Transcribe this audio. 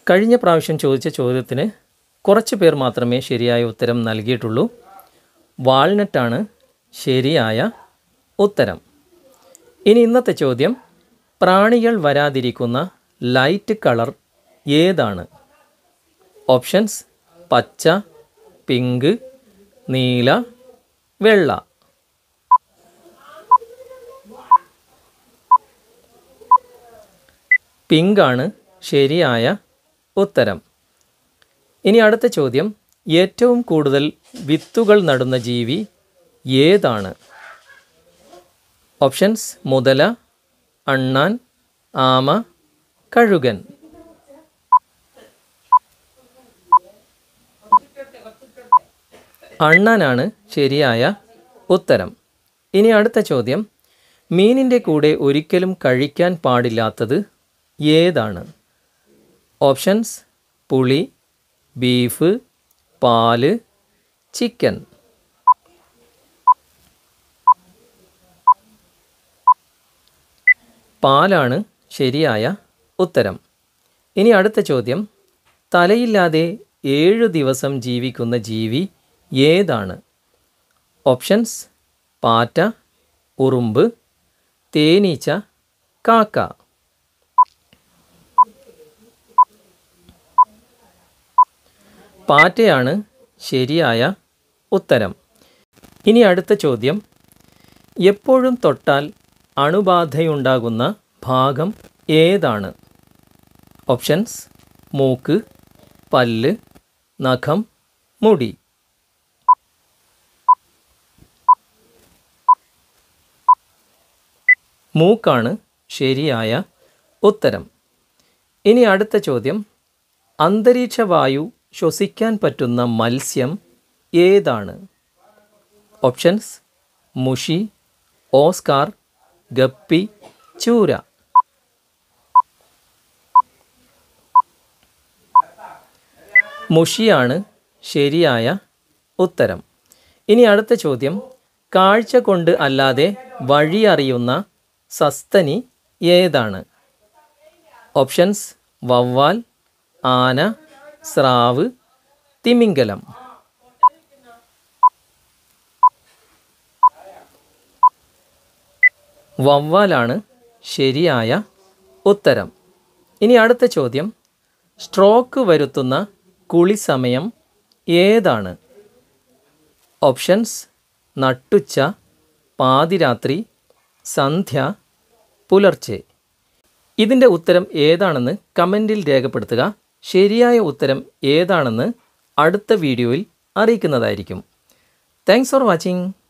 കഴിഞ്ഞ പ്രാവശ്യം ചോദിച്ച ചോദ്യത്തിന് കുറച്ച് പേർ മാത്രമേ ശരിയായ ഉത്തരം നൽകിയിട്ടുള്ളൂ. വാൾനട്ടാണ് ശരിയായ ഉത്തരം. ഇനി ഇന്നത്തെ ചോദ്യം, പ്രാണികൾ വരാതിരിക്കുന്ന ലൈറ്റ് കളർ ഏതാണ്? ഓപ്ഷൻസ്: പച്ച, പിങ്ക്, നീല, വെള്ള. പിങ്കാണ് ശരിയായ ഉത്തരം. ഇനി അടുത്ത ചോദ്യം, ഏറ്റവും കൂടുതൽ വിത്തുകൾ നടുന്ന ജീവി ഏതാണ്? ഓപ്ഷൻസ്: മുതല, അണ്ണാൻ, ആമ, കഴുകൻ. അണ്ണാനാണ് ശരിയായ ഉത്തരം. ഇനി അടുത്ത ചോദ്യം, മീനിൻ്റെ കൂടെ ഒരിക്കലും കഴിക്കാൻ പാടില്ലാത്തത് ഏതാണ്? ഓപ്ഷൻസ്: പുളി, ബീഫ്, പാല്, ചിക്കൻ. പാലാണ് ശരിയായ ഉത്തരം. ഇനി അടുത്ത ചോദ്യം, തലയില്ലാതെ 7 ദിവസം ജീവിക്കുന്ന ജീവി ഏതാണ്? ഓപ്ഷൻസ്: പാറ്റ, ഉറുമ്പ്, തേനീച്ച, കാക്ക. പാറ്റയാണ് ശരിയായ ഉത്തരം. ഇനി അടുത്ത ചോദ്യം, എപ്പോഴും തൊട്ടാൽ അണുബാധയുണ്ടാകുന്ന ഭാഗം ഏതാണ്? ഓപ്ഷൻസ്: മൂക്ക്, പല്ല്, നഖം, മുടി. മൂക്കാണ് ശരിയായ ഉത്തരം. ഇനി അടുത്ത ചോദ്യം, അന്തരീക്ഷവായു ശ്വസിക്കാൻ പറ്റുന്ന മത്സ്യം ഏതാണ്? ഓപ്ഷൻസ്: മുഷി, ഓസ്കാർ, ഗപ്പി, ചൂര. മുഷിയാണ് ശരിയായ ഉത്തരം. ഇനി അടുത്ത ചോദ്യം, കാഴ്ച കൊണ്ട് അല്ലാതെ വഴിയറിയുന്ന സസ്തനി ഏതാണ്? ഓപ്ഷൻസ്: വവ്വാൽ, ആന, സ്രാവ്, തിമിംഗലം. വവ്വാലാണ് ശരിയായ ഉത്തരം. ഇനി അടുത്ത ചോദ്യം, സ്ട്രോക്ക് വരുത്തുന്ന കുളി സമയം ഏതാണ്? ഓപ്ഷൻസ്: നട്ടുച്ച, പാതിരാത്രി, സന്ധ്യ, പുലർച്ചെ. ഇതിൻ്റെ ഉത്തരം ഏതാണെന്ന് കമൻറ്റിൽ രേഖപ്പെടുത്തുക. ശരിയായ ഉത്തരം ഏതാണെന്ന് അടുത്ത വീഡിയോയിൽ അറിയിക്കുന്നതായിരിക്കും. Thanks for watching.